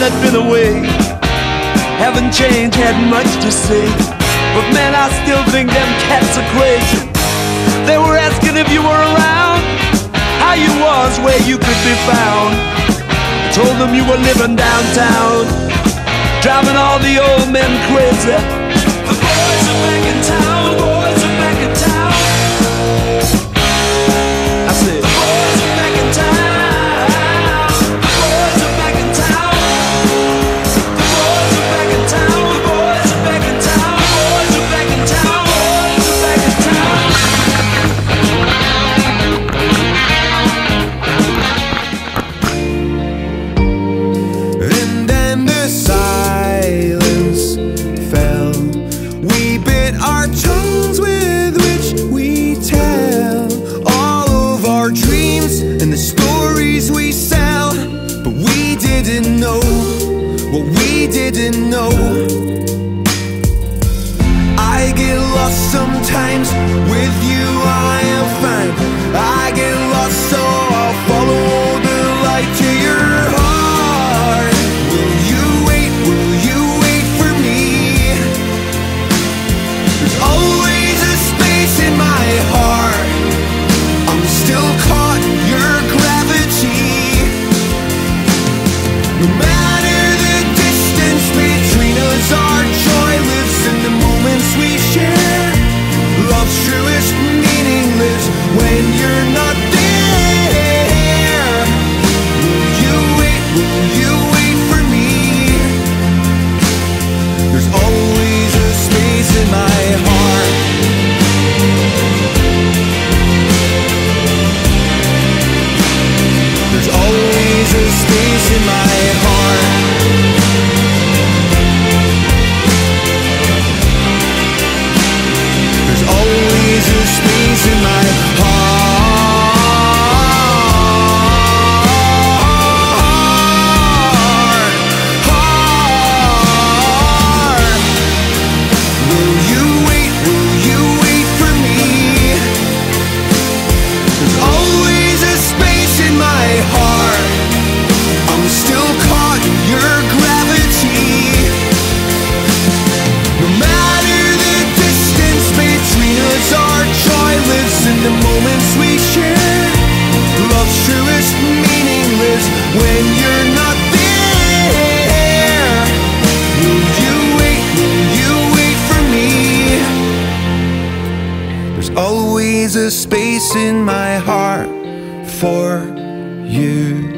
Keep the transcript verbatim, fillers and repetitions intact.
had been away, haven't changed, had much to say. But man, I still think them cats are crazy. They were asking if you were around, how you was, where you could be found. I told them you were living downtown, driving all the old men crazy. The boys are back in town, the boys are back in town. I said, the boys are back in town, the boys are back in town. The boys are back in town, the boys are back in town, the boys are back in town, the boys are back in town. And then the silence fell. We bit our tongues with which we tell all of our dreams and the stories we sell. But we didn't know what we didn't know. I get lost sometimes, with you I am fine. I get lost, so I'll follow the light to your heart. Will you wait, will you wait for me? There's always a space in my heart. I'm still caught in your gravity. No matter the distance between us, our joy lives in the moments we share. Love's truest meaning lives when you're not there. Will you wait, will you wait for me? There's always a space in my heart. There's always a space in my heart. There's always a space in my heart. Heart. Will you wait, will you wait for me? There's always a space in my heart. I'm still caught in your gravity. No matter the distance between us, our joy lives in the moments we share. Love's truest meaning lives when you're not there. Will you wait, will you wait for me? There's always a space in my heart for you.